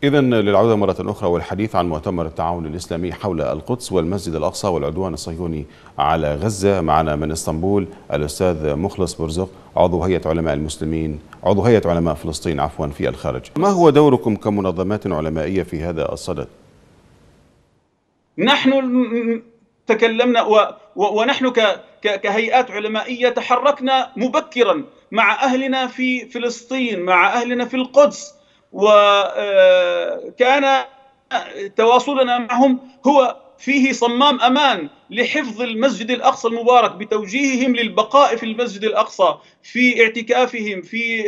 إذن للعودة مرة أخرى والحديث عن مؤتمر التعاون الإسلامي حول القدس والمسجد الأقصى والعدوان الصهيوني على غزة، معنا من اسطنبول الأستاذ مخلص برزق، عضو هيئة علماء المسلمين، عضو هيئة علماء فلسطين في الخارج. ما هو دوركم كمنظمات علمائية في هذا الصدد؟ نحن تكلمنا ونحن كهيئات علمائية تحركنا مبكرا مع أهلنا في فلسطين، مع أهلنا في القدس، وكان تواصلنا معهم هو فيه صمام أمان لحفظ المسجد الأقصى المبارك، بتوجيههم للبقاء في المسجد الأقصى، في اعتكافهم، في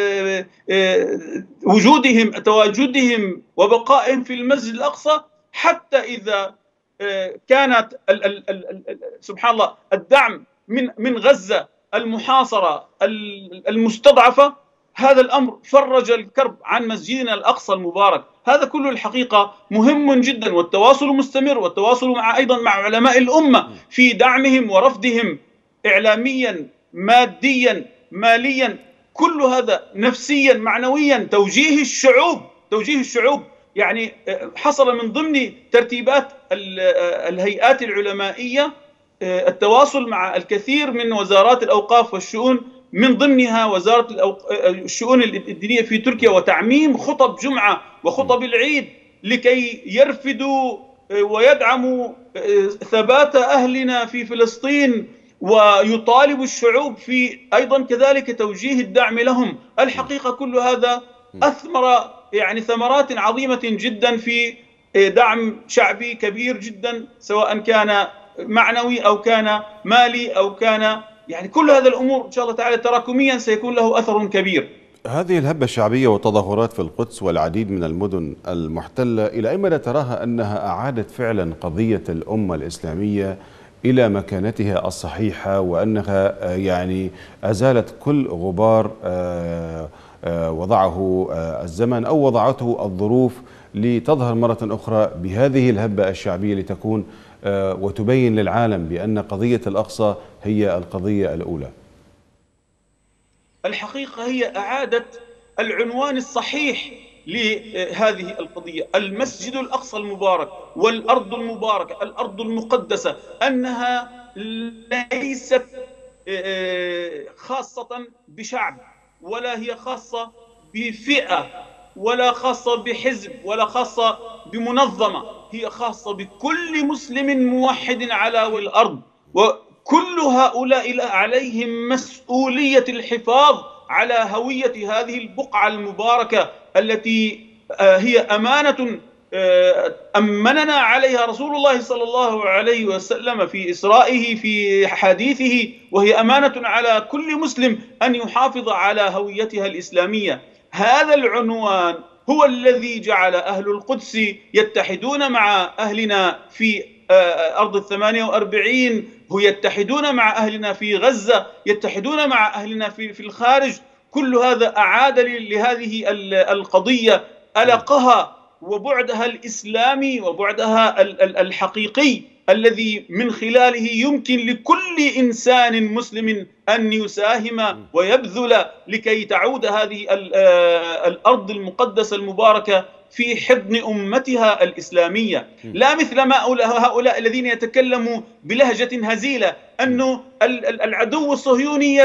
تواجدهم وبقائهم في المسجد الأقصى، حتى إذا كانت سبحان الله الدعم من غزة المحاصرة المستضعفة، هذا الأمر فرج الكرب عن مسجدنا الأقصى المبارك. هذا كله الحقيقة مهم جدا، والتواصل مستمر، والتواصل أيضا مع علماء الأمة في دعمهم ورفضهم إعلاميا، ماديا، ماليا، كل هذا نفسيا، معنويا، توجيه الشعوب. يعني حصل من ضمن ترتيبات الهيئات العلمائية التواصل مع الكثير من وزارات الأوقاف والشؤون، من ضمنها وزارة الشؤون الدينية في تركيا، وتعميم خطب جمعة وخطب العيد لكي يرفدوا ويدعموا ثبات أهلنا في فلسطين، ويطالب الشعوب في أيضا كذلك توجيه الدعم لهم. الحقيقة كل هذا أثمر يعني ثمرات عظيمة جدا في دعم شعبي كبير جدا، سواء كان معنوي أو كان مالي أو كان يعني كل هذه الأمور إن شاء الله تعالى تراكميا سيكون له أثر كبير. هذه الهبة الشعبية والتظاهرات في القدس والعديد من المدن المحتلة، إلى أي مدى تراها أنها أعادت فعلا قضية الأمة الإسلامية إلى مكانتها الصحيحة، وأنها يعني أزالت كل غبار وضعه الزمن أو وضعته الظروف لتظهر مرة أخرى بهذه الهبة الشعبية لتكون وتبين للعالم بأن قضية الأقصى هي القضية الأولى؟ الحقيقة هي أعادت العنوان الصحيح لهذه القضية، المسجد الأقصى المبارك والأرض المباركة، الأرض المقدسة، أنها ليست خاصة بشعب، ولا هي خاصة بفئة، ولا خاصة بحزب، ولا خاصة بمنظمة، هي خاصة بكل مسلم موحد على وجه الأرض. وكل هؤلاء عليهم مسؤولية الحفاظ على هوية هذه البقعة المباركة التي هي أمانة أمننا عليها رسول الله صلى الله عليه وسلم في إسرائه في حديثه، وهي أمانة على كل مسلم أن يحافظ على هويتها الإسلامية. هذا العنوان هو الذي جعل أهل القدس يتحدون مع أهلنا في أرض 48، هو يتحدون مع أهلنا في غزة، يتحدون مع أهلنا في الخارج. كل هذا أعاد لهذه القضية ألقها وبعدها الإسلامي وبعدها الحقيقي، الذي من خلاله يمكن لكل إنسان مسلم أن يساهم ويبذل لكي تعود هذه الأرض المقدسة المباركة في حضن أمتها الإسلامية، لا مثل ما هؤلاء الذين يتكلموا بلهجة هزيلة أنه العدو الصهيوني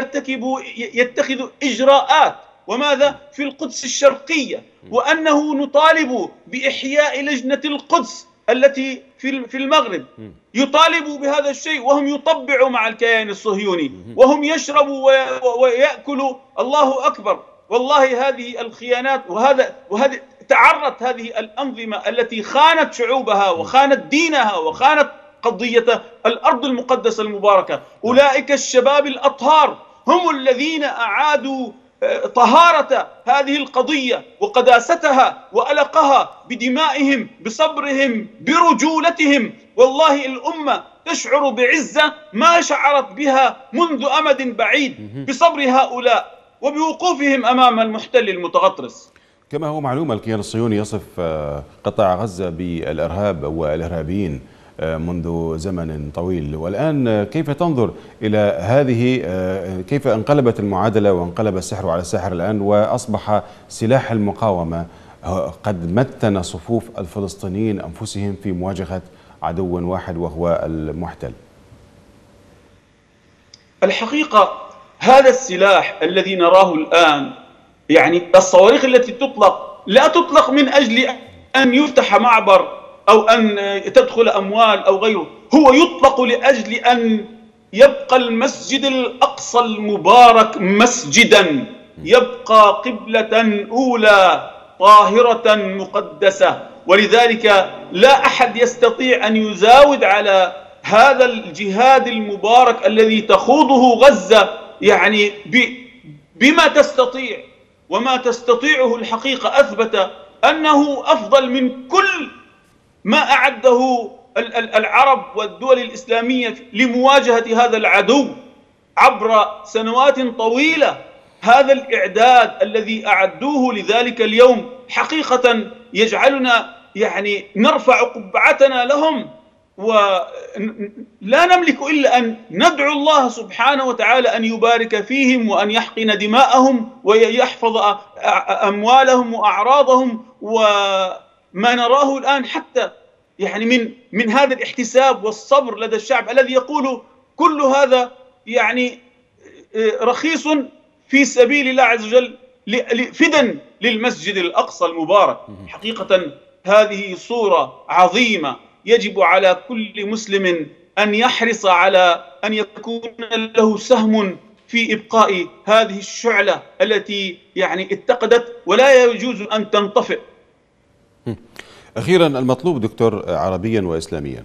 يتخذ إجراءات وماذا في القدس الشرقية، وأنه نطالب بإحياء لجنة القدس التي في المغرب، يطالبوا بهذا الشيء وهم يطبعوا مع الكيان الصهيوني، وهم يشربوا ويأكلوا. الله أكبر، والله هذه الخيانات، وهذه تعرت هذه الأنظمة التي خانت شعوبها وخانت دينها وخانت قضية الأرض المقدسة المباركة. أولئك الشباب الأطهار هم الذين أعادوا طهارة هذه القضية وقداستها وألقها بدمائهم، بصبرهم، برجولتهم. والله الأمة تشعر بعزة ما شعرت بها منذ أمد بعيد بصبر هؤلاء وبوقوفهم أمام المحتل المتغطرس. كما هو معلوم الكيان الصهيوني يصف قطاع غزة بالإرهاب والإرهابيين منذ زمن طويل، والآن كيف تنظر إلى هذه، كيف انقلبت المعادلة وانقلب السحر على الساحر الآن، وأصبح سلاح المقاومة قد متن صفوف الفلسطينيين أنفسهم في مواجهة عدو واحد وهو المحتل. الحقيقة هذا السلاح الذي نراه الآن، يعني الصواريخ التي تطلق لا تطلق من أجل أن يفتح معبر أو أن تدخل أموال أو غيره، هو يطلق لأجل أن يبقى المسجد الأقصى المبارك مسجدا، يبقى قبلة أولى طاهرة مقدسة. ولذلك لا أحد يستطيع أن يزاود على هذا الجهاد المبارك الذي تخوضه غزة، يعني بما تستطيع، وما تستطيعه الحقيقة أثبت أنه أفضل من كل ما أعده العرب والدول الإسلامية لمواجهة هذا العدو عبر سنوات طويلة. هذا الإعداد الذي أعدوه لذلك اليوم حقيقة يجعلنا يعني نرفع قبعتنا لهم، ولا نملك إلا أن ندعو الله سبحانه وتعالى أن يبارك فيهم وأن يحقن دماءهم ويحفظ أموالهم وأعراضهم. وما نراه الآن حتى يعني من هذا الاحتساب والصبر لدى الشعب الذي يقول كل هذا يعني رخيص في سبيل الله عز وجل فدا للمسجد الأقصى المبارك. حقيقة هذه صورة عظيمة يجب على كل مسلم أن يحرص على أن يكون له سهم في إبقاء هذه الشعلة التي يعني اتقدت ولا يجوز أن تنطفئ. أخيرا، المطلوب دكتور عربيا وإسلاميا؟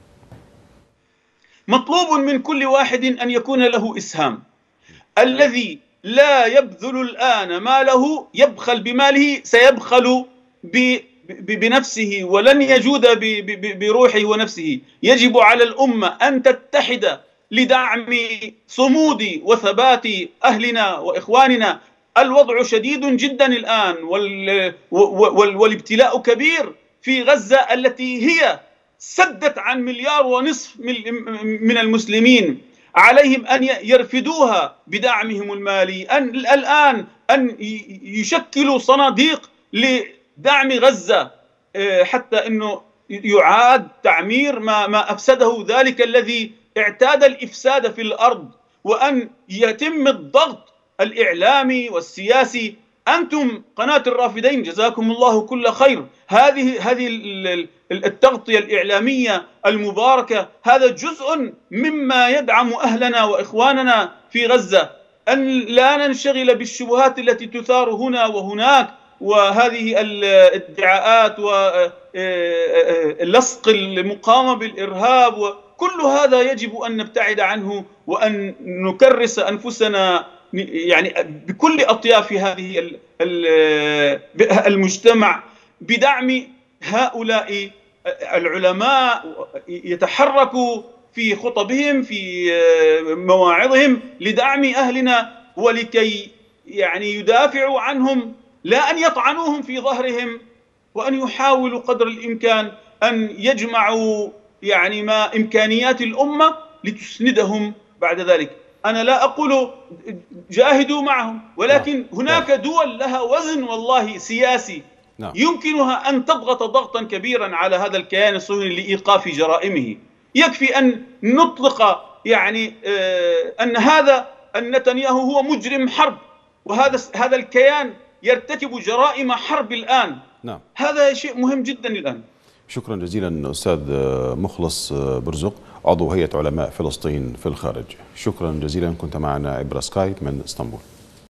مطلوب من كل واحد أن يكون له إسهام. الذي لا يبذل الآن ماله يبخل بماله سيبخل بنفسه ولن يجود بروحه ونفسه. يجب على الأمة أن تتحد لدعم صمود وثبات أهلنا وإخواننا. الوضع شديد جدا الآن والابتلاء كبير في غزة التي هي سدت عن 1.5 مليار من المسلمين. عليهم أن يرفدوها بدعمهم المالي، الآن أن يشكلوا صناديق لدعم غزة حتى أنه يعاد تعمير ما أفسده ذلك الذي اعتاد الإفساد في الأرض، وأن يتم الضغط الإعلامي والسياسي. أنتم قناة الرافدين جزاكم الله كل خير، هذه التغطية الإعلامية المباركة هذا جزء مما يدعم أهلنا وإخواننا في غزة. أن لا ننشغل بالشبهات التي تثار هنا وهناك وهذه الادعاءات ولصق المقاومة بالإرهاب، وكل هذا يجب أن نبتعد عنه وأن نكرس أنفسنا يعني بكل أطياف هذه المجتمع بدعم هؤلاء العلماء يتحركوا في خطبهم في مواعظهم لدعم أهلنا ولكي يعني يدافعوا عنهم، لا أن يطعنوهم في ظهرهم، وأن يحاولوا قدر الإمكان أن يجمعوا يعني ما إمكانيات الأمة لتسندهم بعد ذلك. أنا لا أقول جاهدوا معهم، ولكن هناك دول لها وزن والله سياسي يمكنها أن تضغط ضغطا كبيرا على هذا الكيان الصهيوني لإيقاف جرائمه. يكفي أن نطلق يعني أن نتنياهو هو مجرم حرب، وهذا الكيان يرتكب جرائم حرب الآن. هذا شيء مهم جدا الآن. شكرا جزيلا أستاذ مخلص برزق، عضو هيئة علماء فلسطين في الخارج. شكرا جزيلا، كنت معنا عبر سكايب من اسطنبول.